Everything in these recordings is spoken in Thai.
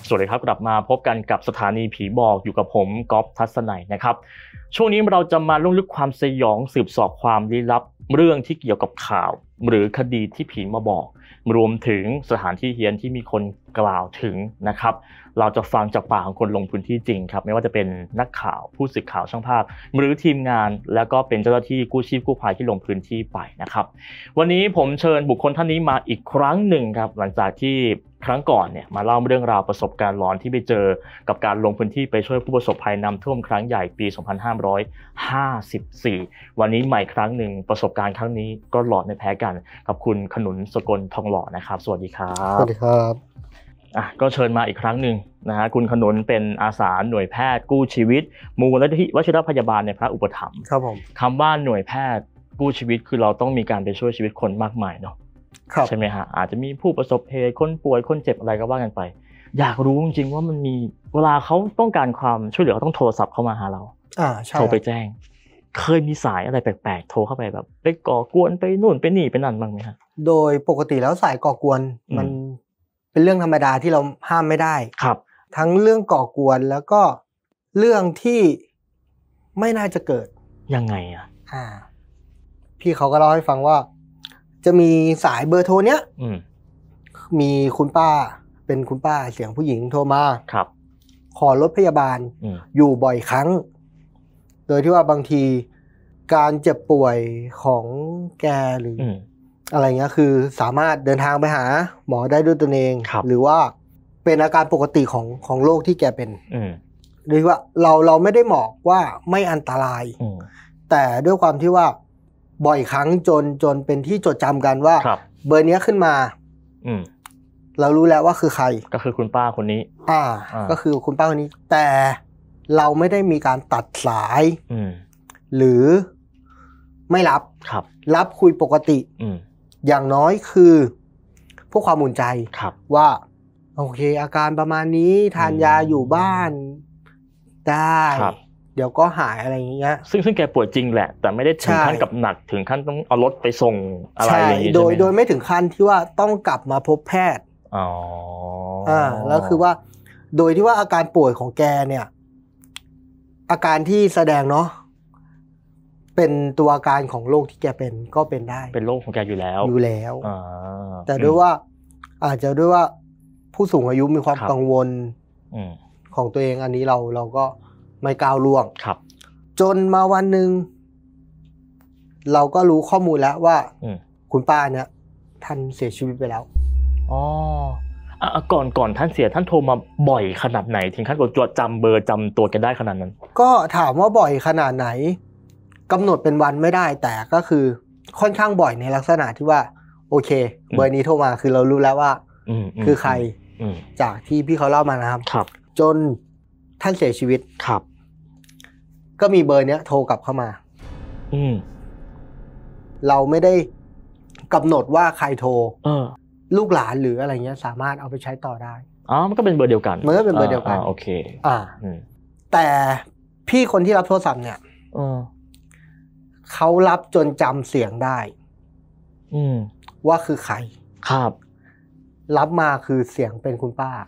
สวัสดีครับกลับมาพบกันกับสถานีผีบอกอยู่กับผมก๊อฟทัศนัยนะครับช่วงนี้เราจะมาลุ่มลึกความสยองสืบสอบความลี้ลับเรื่องที่เกี่ยวกับข่าวหรือคดีที่ผีมาบอกรวมถึงสถานที่เฮี้ยนที่มีคนกล่าวถึงนะครับเราจะฟังจากปากของคนลงพื้นที่จริงครับไม่ว่าจะเป็นนักข่าวผู้สื่อข่าวช่างภาพหรือทีมงานแล้วก็เป็นเจ้าหน้าที่กู้ชีพกู้ภัยที่ลงพื้นที่ไปนะครับวันนี้ผมเชิญบุคคลท่านนี้มาอีกครั้งหนึ่งครับหลังจากที่ครั้งก่อนเนี่ยมาเล่าเรื่องราวประสบการณ์หลอนที่ไปเจอกับการลงพื้นที่ไปช่วยผู้ประสบภัยน้ำท่วมครั้งใหญ่ปี 2554 วันนี้ใหม่ครั้งหนึ่งประสบการณ์ครั้งนี้ก็หลอนไม่แพ้กันกับคุณขนุนสกลทองหล่อนะครับสวัสดีครับสวัสดีครับก็เชิญมาอีกครั้งหนึ่งนะฮะคุณขนุนเป็นอาสาหน่วยแพทย์กู้ชีวิตมูลนิธิวชิรพยาบาลในพระอุปถัมภ์ครับผมคำว่าหน่วยแพทย์กู้ชีวิตคือเราต้องมีการไปช่วยชีวิตคนมากมายเนาะใช่ไหมฮะอาจจะมีผู้ประสบเหตุคนป่วยคนเจ็บอะไรก็ว่ากันไปอยากรู้จริงๆว่ามันมีเวลาเขาต้องการความช่วยเหลือเขาต้องโทรศัพท์เข้ามาหาเราใช่โทรไปแจ้งเคยมีสายอะไรแปลกๆโทรเข้าไปแบบไปก่อกวนไปนู่นไปนี่ไปนั่นบ้างไหมฮะโดยปกติแล้วสายก่อกวนมันเป็นเรื่องธรรมดาที่เราห้ามไม่ได้ครับทั้งเรื่องก่อกวนแล้วก็เรื่องที่ไม่น่าจะเกิดยังไงพี่เขาก็เล่าให้ฟังว่าจะมีสายเบอร์โทรเนี้ยมีคุณป้าเป็นคุณป้าเสียงผู้หญิงโทรมาครับขอรถพยาบาลอยู่บ่อยครั้งโดยที่ว่าบางทีการเจ็บป่วยของแกหรืออะไรเงี้ยคือสามารถเดินทางไปหาหมอได้ด้วยตนเองหรือว่าเป็นอาการปกติของโรคที่แกเป็นหรือว่าเราไม่ได้บอกว่าไม่อันตรายแต่ด้วยความที่ว่าบ่อยครั้งจนเป็นที่จดจำกันว่าเบอร์นี้ขึ้นมาเรารู้แล้วว่าคือใครก็คือคุณป้าคนนี้ก็คือคุณป้าคนนี้แต่เราไม่ได้มีการตัดสายหรือไม่รับคุยปกติอย่างน้อยคือพวกความอุ่นใจว่าโอเคอาการประมาณนี้ทานยาอยู่บ้านได้เดี๋ยวก็หายอะไรอย่างเงี้ยซึ่งแกป่วยจริงแหละแต่ไม่ได้ถึงขั้นกับหนักถึงขั้นต้องเอารถไปส่งอะไรอย่างนี้โดยไม่ถึงขั้นที่ว่าต้องกลับมาพบแพทย์แล้วคือว่าโดยที่ว่าอาการป่วยของแกเนี่ยอาการที่แสดงเนาะเป็นตัวอาการของโรคที่แกเป็นก็เป็นได้เป็นโรคของแกอยู่แล้วแต่ด้วยว่าอาจจะด้วยว่าผู้สูงอายุมีความกังวลของตัวเองอันนี้เราก็ไม่ก้าวล่วงจนมาวันหนึ่งเราก็รู้ข้อมูลแล้วว่าคุณป้าเนี่ยท่านเสียชีวิตไปแล้วก่อนท่านเสียท่านโทรมาบ่อยขนาดไหนถึงขั้นจดจำเบอร์จำตัวแกได้ขนาดนั้นก็ถามว่าบ่อยขนาดไหนกำหนดเป็นวันไม่ได้แต่ก็คือค่อนข้างบ่อยในลักษณะที่ว่าโอเคเบอร์นี้โทรมาคือเรารู้แล้วว่าคือใครจากที่พี่เขาเล่ามานะครับจนท่านเสียชีวิตก็มีเบอร์เนี้ยโทรกลับเข้ามาเราไม่ได้กำหนดว่าใครโทรลูกหลานหรืออะไรเงี้ยสามารถเอาไปใช้ต่อได้มันก็เป็นเบอร์เดียวกันมันก็เป็นเบอร์เดียวกันโอเคแต่พี่คนที่รับโทรศัพท์เนี่ยเขารับจนจำเสียงได้ว่าคือใครรับมาคือเสียงเป็นคุณป้า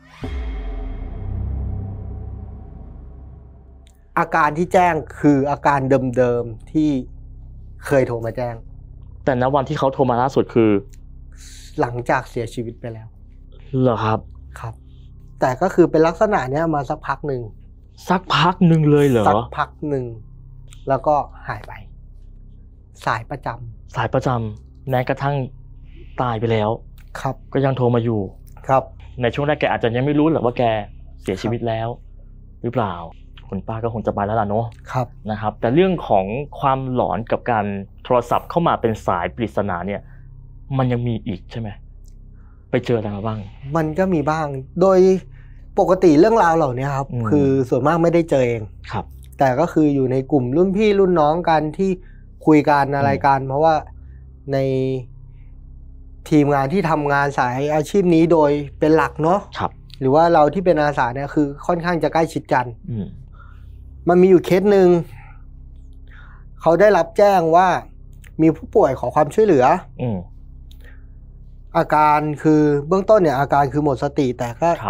อาการที่แจ้งคืออาการเดิมๆที่เคยโทรมาแจ้งแต่ณวันที่เขาโทรมาล่าสุดคือหลังจากเสียชีวิตไปแล้วเหรอครับแต่ก็คือเป็นลักษณะเนี้ยมาสักพักหนึ่งเลยเหรอสักพักหนึ่งแล้วก็หายไปสายประจำแม้กระทั่งตายไปแล้วก็ยังโทรมาอยู่ในช่วงแรกแกอาจจะยังไม่รู้หรอกว่าแกเสียชีวิตแล้วหรือเปล่าคุณป้าก็คงจะไปแล้วล่ะเนาะนะครับแต่เรื่องของความหลอนกับการโทรศัพท์เข้ามาเป็นสายปริศนาเนี่ยมันยังมีอีกใช่ไหมไปเจออะไรมาบ้างมันก็มีบ้างโดยปกติเรื่องราวเหล่านี้ครับคือส่วนมากไม่ได้เจอเองแต่ก็คืออยู่ในกลุ่มรุ่นพี่รุ่นน้องกันที่คุยกันอะไรกันเพราะว่าในทีมงานที่ทำงานสายอาชีพนี้โดยเป็นหลักเนาะหรือว่าเราที่เป็นอาสาเนี่ยคือค่อนข้างจะใกล้ชิดกันมันมีอยู่เคสหนึ่งเขาได้รับแจ้งว่ามีผู้ป่วยขอความช่วยเหลืออาการคือเบื้องต้นเนี่ยอาการคือหมดสติแต่ก็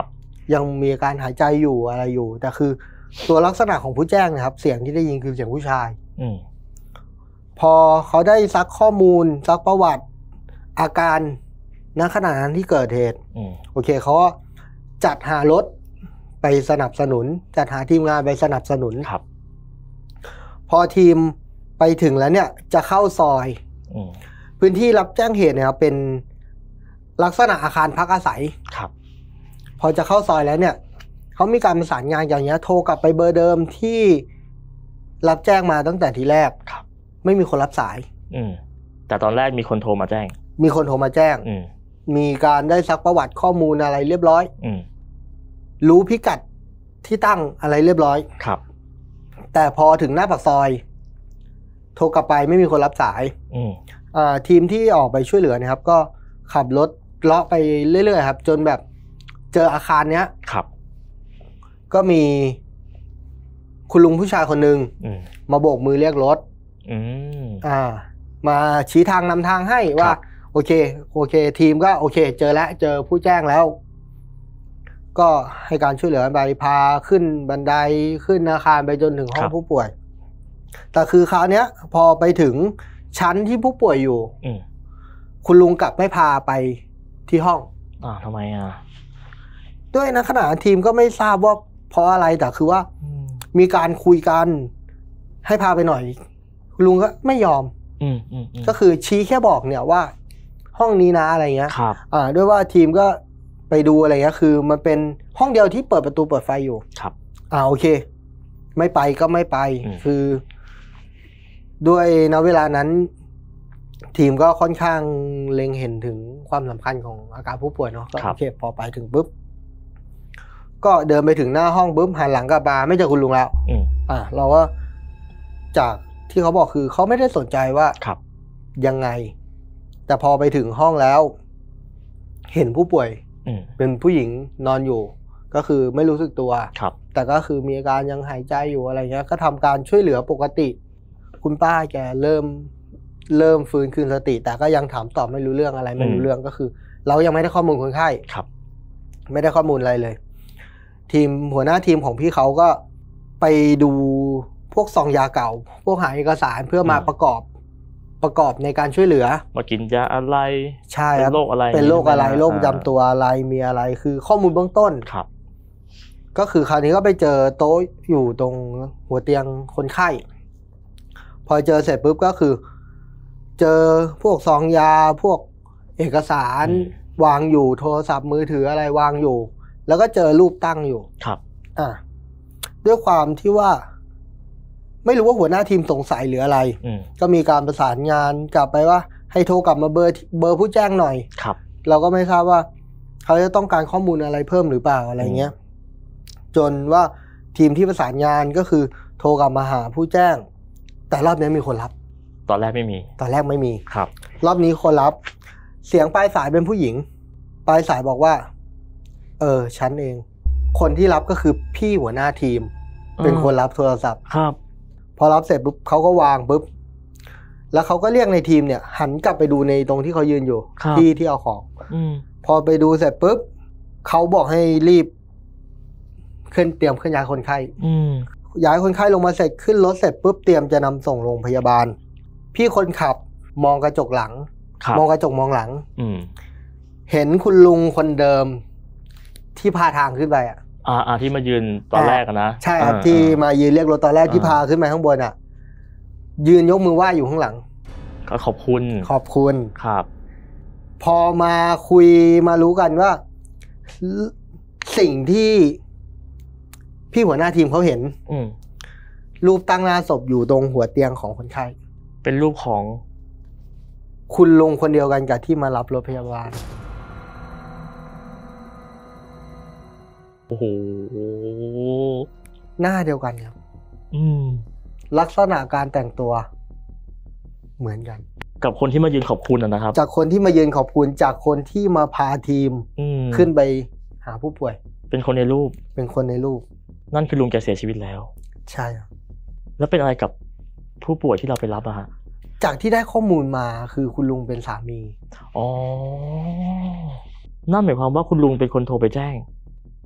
ยังมีอาการหายใจอยู่อะไรอยู่แต่คือตัวลักษณะของผู้แจ้งนะครับเสียงที่ได้ยินคือเสียงผู้ชายพอเขาได้ซักข้อมูลซักประวัติอาการณขณะนั้นที่เกิดเหตุโอเคเขาจัดหารถไปสนับสนุนจัดหาทีมงานไปสนับสนุนครับพอทีมไปถึงแล้วเนี่ยจะเข้าซอยพื้นที่รับแจ้งเหตุเนี่ยเป็นลักษณะอาคารพักอาศัยครับพอจะเข้าซอยแล้วเนี่ยเขามีการประสานงานอย่างเงี้ยโทรกลับไปเบอร์เดิมที่รับแจ้งมาตั้งแต่ทีแรกครับไม่มีคนรับสายแต่ตอนแรกมีคนโทรมาแจ้งมีคนโทรมาแจ้งมีการได้ซักประวัติข้อมูลอะไรเรียบร้อยรู้พิกัดที่ตั้งอะไรเรียบร้อยครับแต่พอถึงหน้าปากซอยโทรกลับไปไม่มีคนรับสายทีมที่ออกไปช่วยเหลือนะครับก็ขับรถเลาะไปเรื่อยๆครับจนแบบเจออาคารเนี้ยครับก็มีคุณลุงผู้ชายคนหนึ่งมาโบกมือเรียกรถมาชี้ทางนำทางให้ว่าโอเคทีมก็โอเคเจอแล้วเจอผู้แจ้งแล้วก็ให้การช่วยเหลือไปพาขึ้นบันไดขึ้นอาคารไปจนถึงห้องผู้ป่วยแต่คือคราวนี้พอไปถึงชั้นที่ผู้ป่วยอยู่คุณลุงกลับไม่พาไปที่ห้องทำไมด้วยนะขณะทีมก็ไม่ทราบว่าเพราะอะไรแต่คือว่ามีการคุยกันให้พาไปหน่อยลุงก็ไม่ยอมก็คือชี้แค่บอกเนี่ยว่าห้องนี้นะอะไรเงี้ยด้วยว่าทีมก็ไปดูอะไรเงี้ยคือมันเป็นห้องเดียวที่เปิดประตูเปิดไฟอยู่ครับโอเคไม่ไปก็ไม่ไปคือด้วยณเวลานั้นทีมก็ค่อนข้างเล็งเห็นถึงความสำคัญของอาการผู้ป่วยเนาะก็โอเคพอไปถึงปุ๊บก็เดินไปถึงหน้าห้องปุ๊บหันหลังกลับมาไม่เจอคุณลุงแล้วเราก็จากที่เขาบอกคือเขาไม่ได้สนใจว่ายังไงแต่พอไปถึงห้องแล้วเห็นผู้ป่วยเป็นผู้หญิงนอนอยู่ก็คือไม่รู้สึกตัวแต่ก็คือมีอาการยังหายใจอยู่อะไรเงี้ยก็ทำการช่วยเหลือปกติคุณป้าแกเริ่มฟื้นคืนสติแต่ก็ยังถามตอบไม่รู้เรื่องอะไรไม่รู้เรื่องก็คือเรายังไม่ได้ข้อมูลคนไข้ไม่ได้ข้อมูลอะไรเลยทีมหัวหน้าทีมของพี่เขาก็ไปดูพวกซองยาเก่าพวกหาเอกสารเพื่อมาประกอบในการช่วยเหลือมากินยาอะไรใช่เป็นโรคอะไรเป็นโรคอะไรโรคประจำตัวอะไรมีอะไรคือข้อมูลเบื้องต้นก็คือคราวนี้ก็ไปเจอโต๊ะอยู่ตรงหัวเตียงคนไข้พอเจอเสร็จปุ๊บก็คือเจอพวกซองยาพวกเอกสารวางอยู่โทรศัพท์มือถืออะไรวางอยู่แล้วก็เจอรูปตั้งอยู่ด้วยความที่ว่าไม่รู้ว่าหัวหน้าทีมสงสัยหรืออะไรก็มีการประสานงานกลับไปว่าให้โทรกลับมาเบอร์ผู้แจ้งหน่อยเราก็ไม่ทราบว่าเขาจะต้องการข้อมูลอะไรเพิ่มหรือเปล่าอะไรเงี้ยจนว่าทีมที่ประสานงานก็คือโทรกลับมาหาผู้แจ้งแต่รอบนี้มีคนรับตอนแรกไม่มีครับรอบนี้คนรับเสียงปลายสายเป็นผู้หญิงปลายสายบอกว่าฉันเองคนที่รับก็คือพี่หัวหน้าทีมเป็นคนรับโทรศัพท์ครับพอรับเสร็จปุ๊บเขาก็วางปุ๊บแล้วเขาก็เรียกในทีมเนี่ยหันกลับไปดูในตรงที่เขายืนอยู่ที่เอาของพอไปดูเสร็จปุ๊บเขาบอกให้รีบเตรียมเคลื่อนย้ายคนไข้ย้ายคนไข้ลงมาเสร็จขึ้นรถเสร็จปุ๊บเตรียมจะนำส่งโรงพยาบาลพี่คนขับมองกระจกหลังมองกระจกมองหลังเห็นคุณลุงคนเดิมที่พาทางขึ้นไปที่มายืนตอนแรกนะใช่ครับที่มายืนเรียกรถตอนแรกที่พาขึ้นไปข้างบนยืนยกมือไหว้อยู่ข้างหลังก็ขอบคุณครับพอมาคุยมารู้กันว่าสิ่งที่พี่หัวหน้าทีมเขาเห็นรูปตั้งหน้าศพอยู่ตรงหัวเตียงของคนไข้เป็นรูปของคุณลุงคนเดียวกันกับที่มารับรถพยาบาลโอ้โหหน้าเดียวกันครับลักษณะการแต่งตัวเหมือนกันกับคนที่มายืนขอบคุณนะครับจากคนที่มายืนขอบคุณจากคนที่มาพาทีมขึ้นไปหาผู้ป่วยเป็นคนในรูปนั่นคือลุงแกเสียชีวิตแล้วใช่ครับแล้วเป็นอะไรกับผู้ป่วยที่เราไปรับฮะจากที่ได้ข้อมูลมาคือคุณลุงเป็นสามีนั่นหมายความว่าคุณลุงเป็นคนโทรไปแจ้ง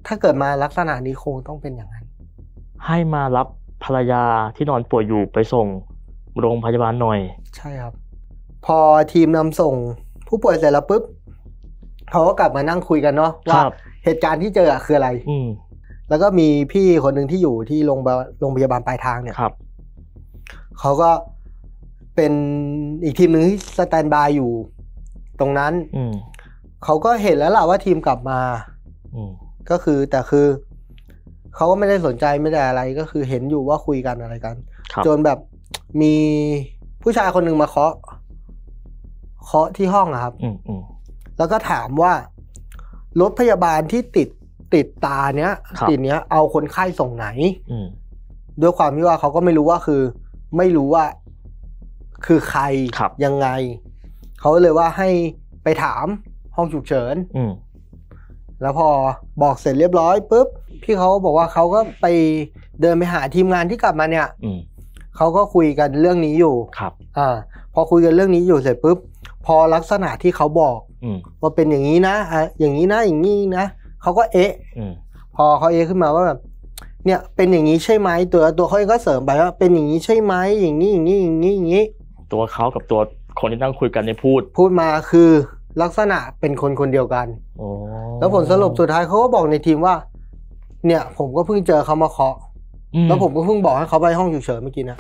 ถ้าเกิดมาลักษณะนี้คงต้องเป็นอย่างนั้นให้มารับภรรยาที่นอนป่วยอยู่ไปส่งโรงพยาบาลหน่อยใช่ครับพอทีมนำส่งผู้ป่วยเสร็จแล้วปุ๊บเขาก็กลับมานั่งคุยกันเนาะว่าเหตุการณ์ที่เจอคืออะไรแล้วก็มีพี่คนหนึ่งที่อยู่ที่โรงพยาบาลปลายทางเนี่ยเขาก็เป็นอีกทีมหนึ่งที่สแตนบายอยู่ตรงนั้นเขาก็เห็นแล้วล่ะว่าทีมกลับมาก็คือแต่คือเขาก็ไม่ได้สนใจไม่ได้อะไรก็คือเห็นอยู่ว่าคุยกันอะไรกันจนแบบมีผู้ชายคนหนึ่งมาเคาะที่ห้องอะครับแล้วก็ถามว่ารถพยาบาลที่ติดตาเนี้ยติดเนี้ยเอาคนไข้ส่งไหนด้วยความที่ว่าเขาก็ไม่รู้ว่าไม่รู้ว่าคือใครยังไงเขาเลยว่าให้ไปถามห้องฉุกเฉินแล้วพอบอกเสร็จเรียบร้อยปุ๊บพี่เขาบอกว่าเขาก็ไปเดินไปหาทีมงานที่กลับมาเนี่ยเขาก็คุยกันเรื่องนี้อยู่พอคุยกันเรื่องนี้อยู่เสร็จปุ๊บพอลักษณะที่เขาบอกว่าเป็นอย่างนี้นะอย่างนี้นะอย่างนี้นะเขาก็พอเขาขึ้นมาว่าแบบเนี่ยเป็นอย่างนี้ใช่ไหมตัวเขาเองก็เสริมไปว่าเป็นอย่างนี้ใช่ไหมอย่างนี้อย่างนี้อย่างนี้อย่างนี้ตัวเขากับตัวคนที่นั่งคุยกันเนี่ยพูดมาคือลักษณะเป็นคนเดียวกันแล้วผลสรุปสุดท้ายเขาก็บอกในทีมว่าเนี่ยผมก็เพิ่งเจอเขามาเคาะแล้วผมก็เพิ่งบอกให้เขาไปห้องฉุกเฉินเมื่อกี้นะ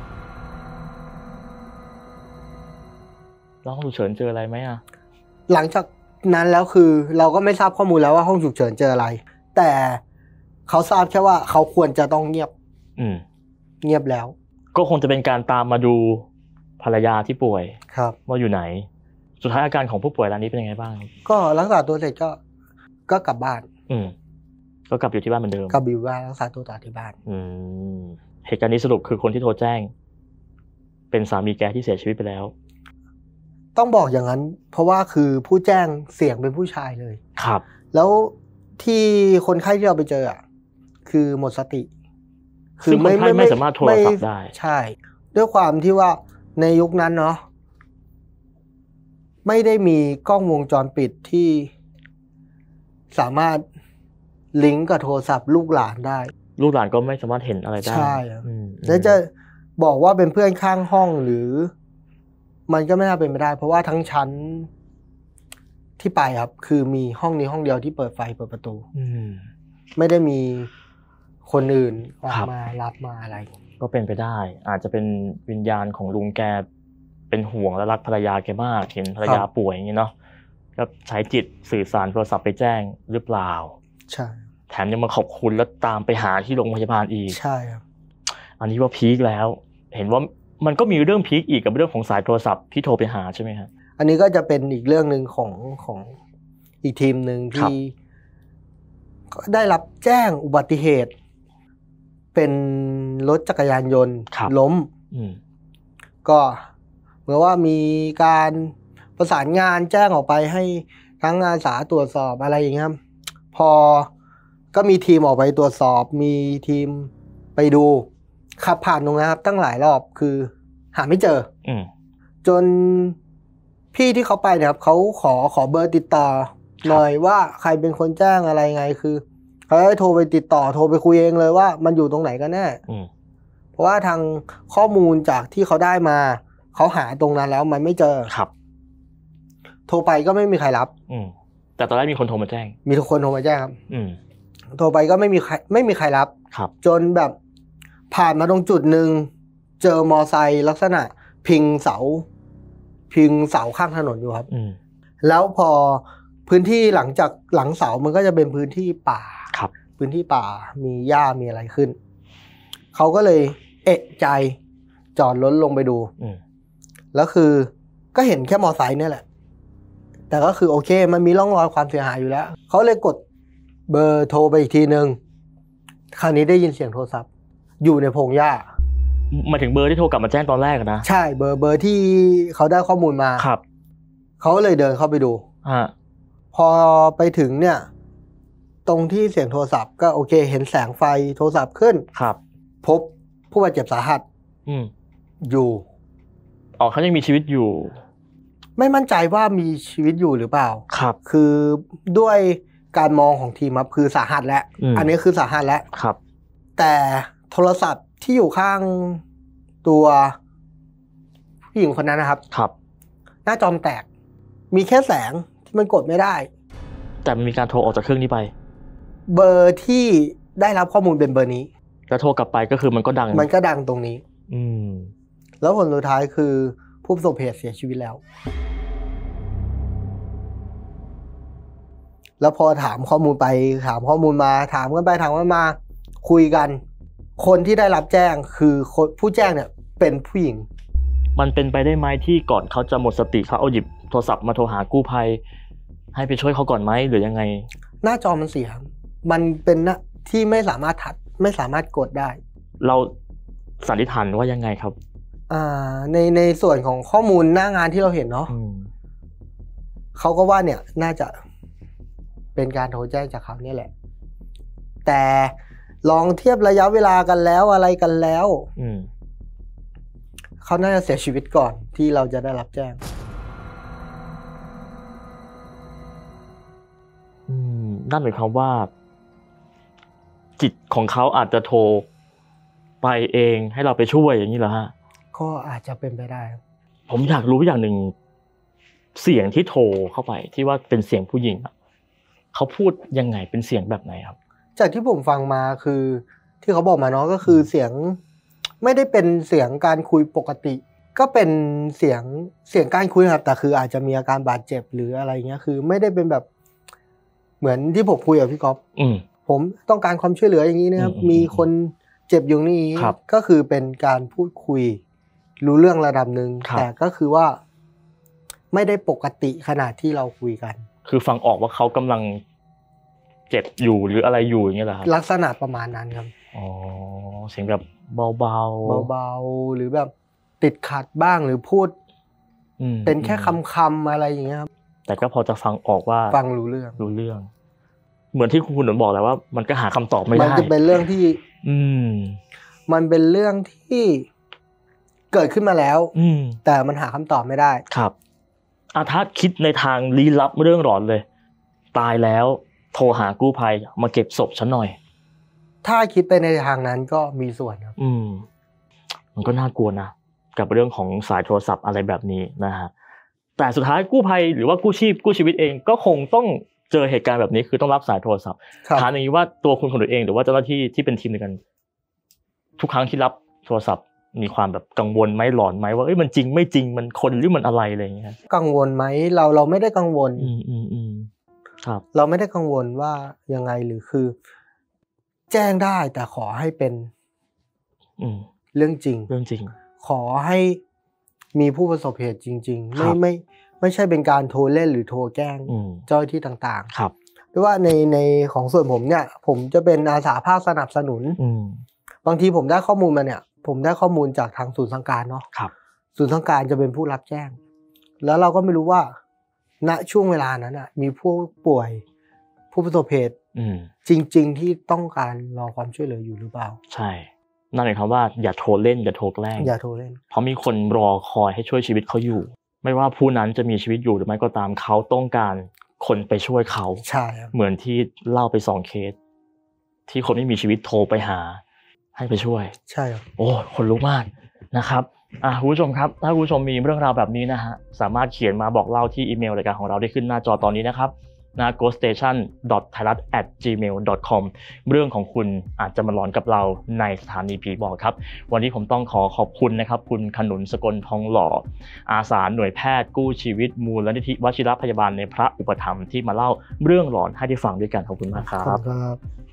แล้วห้องฉุกเฉินเจออะไรไหมหลังจากนั้นแล้วคือเราก็ไม่ทราบข้อมูลแล้วว่าห้องฉุกเฉินเจออะไรแต่เขาทราบแค่ว่าเขาควรจะต้องเงียบเงียบแล้วก็คงจะเป็นการตามมาดูภรรยาที่ป่วยครับว่าอยู่ไหนสุดท้ายอาการของผู้ป่วยรายนี้เป็นยังไงบ้างก็รักษาตัวเสร็จก็กลับบ้านก็กลับอยู่ที่บ้านเหมือนเดิมกลับอยู่บ้านรักษาตัวต่อที่บ้านเหตุการณ์นี้สรุปคือคนที่โทรแจ้งเป็นสามีแกที่เสียชีวิตไปแล้วต้องบอกอย่างนั้นเพราะว่าคือผู้แจ้งเสียงเป็นผู้ชายเลยครับแล้วที่คนไข้ที่เราไปเจอคือหมดสติคือไม่สามารถโทรศัพท์ได้ใช่ด้วยความที่ว่าในยุคนั้นเนาะไม่ได้มีกล้องวงจรปิดที่สามารถลิงก์กับโทรศัพท์ลูกหลานได้ลูกหลานก็ไม่สามารถเห็นอะไรได้ใช่แล้วจะบอกว่าเป็นเพื่อนข้างห้องหรือมันก็ไม่น่าเป็นไปได้เพราะว่าทั้งชั้นที่ไปครับคือมีห้องนี้ห้องเดียวที่เปิดไฟเปิดประตูไม่ได้มีคนอื่นออกมารับมาอะไรก็เป็นไปได้อาจจะเป็นวิญญาณของลุงแกเป็นห่วงและรักภรรยาแกมากเห็นภรรยาป่วยอย่างนี้เนาะก็ใช้จิตสื่อสารโทรศัพท์ไปแจ้งหรือเปล่าใช่แถมยังมาขอบคุณแล้วตามไปหาที่โรงพยาบาลอีกใช่ครับอันนี้ว่าพีคแล้วเห็นว่ามันก็มีเรื่องพีคอีกกับเรื่องของสายโทรศัพท์ที่โทรไปหาใช่ไหมครับอันนี้ก็จะเป็นอีกเรื่องนึงของอีกทีมนึงที่ได้รับแจ้งอุบัติเหตุเป็นรถจักรยานยนต์ล้มก็เหมือนว่ามีการประสานงานแจ้งออกไปให้ทั้งอาสาตรวจสอบอะไรอย่างเงี้ยพอก็มีทีมออกไปตรวจสอบมีทีมไปดูขับผ่านตรงนั้นครับตั้งหลายรอบคือหาไม่เจอจนพี่ที่เขาไปเนี่ยครับเขาขอเบอร์ติดต่อหน่อยว่าใครเป็นคนแจ้งอะไรไงคือเขาให้โทรไปติดต่อโทรไปคุยเองเลยว่ามันอยู่ตรงไหนกันแน่เพราะว่าทางข้อมูลจากที่เขาได้มาเขาหาตรงนั้นแล้วมันไม่เจอครับโทรไปก็ไม่มีใครรับแต่ตอนแรกมีคนโทรมาแจ้งมีทุกคนโทรมาแจ้งครับโทรไปก็ไม่มีใครรับจนแบบผ่านมาตรงจุดหนึ่งเจอมอไซค์ลักษณะพิงเสาข้างถนนอยู่ครับแล้วพอพื้นที่หลังเสามันก็จะเป็นพื้นที่ป่าพื้นที่ป่ามีหญ้ามีอะไรขึ้นเขาก็เลยเอะใจจอดรถลงไปดูแล้วคือก็เห็นแค่มอไซค์เนี่ยแหละแต่ก็คือโอเคมันมีร่องรอยความเสียหายอยู่แล้วเขาเลยกดเบอร์โทรไปอีกทีนึงคราวนี้ได้ยินเสียงโทรศัพท์อยู่ในพงหญ้ามาถึงเบอร์ที่โทรกลับมาแจ้งตอนแรกนะใช่เบอร์ที่เขาได้ข้อมูลมาครับเขาเลยเดินเข้าไปดูพอไปถึงเนี่ยตรงที่เสียงโทรศัพท์ก็โอเคเห็นแสงไฟโทรศัพท์ขึ้นครับพบผู้บาดเจ็บสาหัสอยู่เขายังมีชีวิตอยู่ไม่มั่นใจว่ามีชีวิตอยู่หรือเปล่าครับคือด้วยการมองของทีมครับคือสาหัสแล้วอันนี้คือสาหัสแล้วครับแต่โทรศัพท์ที่อยู่ข้างตัวผู้หญิงคนนั้นนะครับครับหน้าจอมแตกมีแค่แสงที่มันกดไม่ได้แต่มันมีการโทรออกจากเครื่องนี้ไปเบอร์ที่ได้รับข้อมูลเป็นเบอร์นี้แล้วโทรกลับไปก็คือมันก็ดังตรงนี้แล้วผลสุดท้ายคือผู้ประสบเหตุเสียชีวิตแล้วพอถามข้อมูลไปถามข้อมูลมาถามกันไปถามกันมาคุยกันคนที่ได้รับแจ้งคือผู้แจ้งเนี่ยเป็นผู้หญิงมันเป็นไปได้ไหมที่ก่อนเขาจะหมดสติเขาเอาหยิบโทรศัพท์มาโทรหากู้ภัยให้ไปช่วยเขาก่อนไหมหรือยังไงหน้าจอมันเสียมันเป็นที่ไม่สามารถกดได้เราสันนิษฐานว่ายังไงครับในส่วนของข้อมูลหน้างานที่เราเห็นเนาะเขาก็ว่าเนี่ยน่าจะเป็นการโทรแจ้งจากเขาเนี่ยแหละแต่ลองเทียบระยะเวลากันแล้วอะไรกันแล้วเขาน่าจะเสียชีวิตก่อนที่เราจะได้รับแจ้งนั่นหมายความว่าจิตของเขาอาจจะโทรไปเองให้เราไปช่วยอย่างนี้เหรอฮะก็อาจจะเป็นไปได้ผมอยากรู้อย่างหนึ่งเสียงที่โทรเข้าไปที่ว่าเป็นเสียงผู้หญิงเขาพูดยังไงเป็นเสียงแบบไหนครับจากที่ผมฟังมาคือที่เขาบอกมาเนาะก็คือเสียงไม่ได้เป็นเสียงการคุยปกติก็เป็นเสียงการคุยครับแต่คืออาจจะมีอาการบาดเจ็บหรืออะไรเงี้ยคือไม่ได้เป็นแบบเหมือนที่ผมคุยกับพี่ก๊อฟผมต้องการความช่วยเหลืออย่างนี้นะครับมีคนเจ็บอยู่นี่ก็คือเป็นการพูดคุยรู้เรื่องระดับหนึ่งแต่ก็คือว่าไม่ได้ปกติขนาดที่เราคุยกันคือฟังออกว่าเขากำลังเจ็บอยู่หรืออะไรอยู่อย่างเงี้ยเหรอครับลักษณะประมาณนั้นครับเสียงแบบเบาๆหรือแบบติดขัดบ้างหรือพูดเป็นแค่คำอะไรอย่างเงี้ยครับแต่ก็พอจะฟังออกว่าฟังรู้เรื่องเหมือนที่คุณหนุนบอกแหละว่ามันก็หาคำตอบไม่ได้มันจะเป็นเรื่องที่มันเป็นเรื่องที่เกิดขึ้นมาแล้วแต่มันหาคำตอบไม่ได้ครับถ้าคิดในทางลี้ลับเรื่องหลอนเลยตายแล้วโทรหากู้ภัยมาเก็บศพฉันหน่อยถ้าคิดไปในทางนั้นก็มีส่วนครับมันก็น่ากลัวนะกับเรื่องของสายโทรศัพท์อะไรแบบนี้นะฮะแต่สุดท้ายกู้ภัยหรือว่ากู้ชีพกู้ชีวิตเองก็คงต้องเจอเหตุการณ์แบบนี้คือต้องรับสายโทรศัพท์ถามอย่างนี้ว่าตัวคุณคนเองหรือว่าเจ้าหน้าที่ที่เป็นทีมเดียวกันทุกครั้งที่รับโทรศัพท์มีความแบบกังวลไหมหลอนไหมว่ามันจริงไม่จริงมันคนหรือมันอะไรอะไรอย่างเงี้ยกังวลไหมเราไม่ได้กังวลครับเราไม่ได้กังวลว่ายังไงหรือคือแจ้งได้แต่ขอให้เป็นเรื่องจริงขอให้มีผู้ประสบเหตุจริงๆไม่ใช่เป็นการโทรเล่นหรือโทรแกล้งเจ้าหน้าที่ต่างๆครับหรือว่าในของส่วนผมเนี่ยผมจะเป็นอาสาภาคสนับสนุนบางทีผมได้ข้อมูลมาเนี่ยผมได้ข้อมูลจากทางศูนย์สั่งการเนาะศูนย์สั่งการจะเป็นผู้รับแจ้งแล้วเราก็ไม่รู้ว่าณช่วงเวลานั้นมีผู้ป่วยผู้ประสบเหตุจริงๆที่ต้องการรอความช่วยเหลืออยู่หรือเปล่าใช่นั่นหมายความว่าอย่าโทรเล่นอย่าโทรแกล้งเพราะมีคนรอคอยให้ช่วยชีวิตเขาอยู่ไม่ว่าผู้นั้นจะมีชีวิตอยู่หรือไม่ก็ตามเขาต้องการคนไปช่วยเขาใช่เหมือนที่เล่าไป2เคสที่คนไม่มีชีวิตโทรไปหาให้ไปช่วยใช่ครับโอ้คนลุกมากนะครับคุณผู้ชมครับถ้าคุณผู้ชมมีเรื่องราวแบบนี้นะฮะสามารถเขียนมาบอกเล่าที่อีเมลรายการของเราได้ขึ้นหน้าจอตอนนี้นะครับghoststation.thailand@gmail.com เรื่องของคุณอาจจะมาหลอนกับเราในสถานีผีบอกครับวันนี้ผมต้องขอบคุณนะครับคุณขนุนสกลทองหล่ออาสาหน่วยแพทย์กู้ชีวิตมูลนิธิวชิรพยาบาลในพระอุปถัมภ์ที่มาเล่าเรื่องหลอนให้ได้ฟังด้วยกันขอบคุณมากครับ